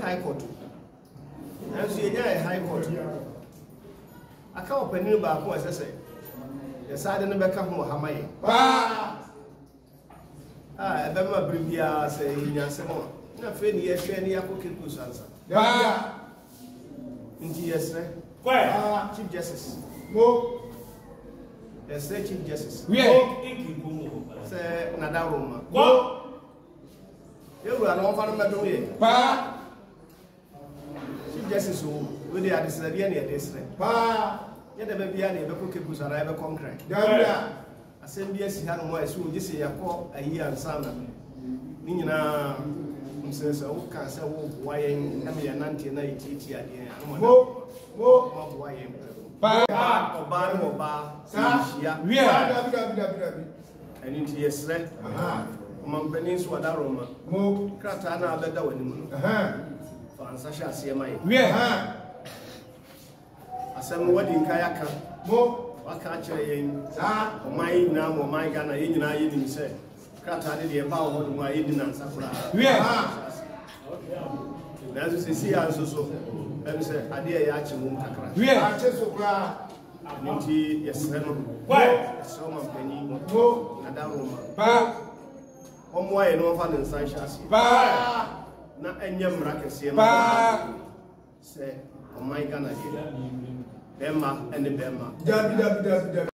high court. And so you high court. I can't open you back as I say. The side and the back of Mohammed. I remember Bribia saying, yes, no, Fanny, yes, any application answer. Yes, where? Chief Justice. Go. Yes, Chief Justice. Say, Nadaroma. Go. You are not one of my Chief Justice, with the Adisraelian district. Yet the baby and the Bukibus are ever concrete. I said, yes, he had more soon. This is a year and son. Nina says, oh, can't say, why am I an auntie and I teach you? Why am and into yes, among Peninsula Daroma, Kratana, better when Fansasha CMI. I said, wedding kayaka, what catch in my name or my Ghana in I said, Kratani, the about my Indian and Sakura. As you see, I so. And say, I dear Yachim Kakra. We are just so glad. Yes, why? So much penny, no, Nadaroma. One way no fun in Sashas. Not any miraculous. Say, oh my God, Bema and the Bema.